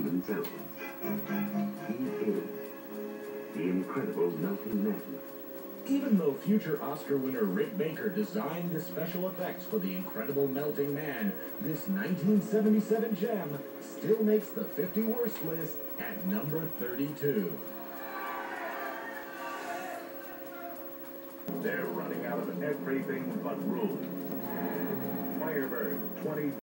human cells. He is the incredible melting man. Even though future Oscar winner Rick Baker designed the special effects for The Incredible Melting Man, this 1977 gem still makes the 50 worst list at number 32. They're running out of everything but room. Firebird 20.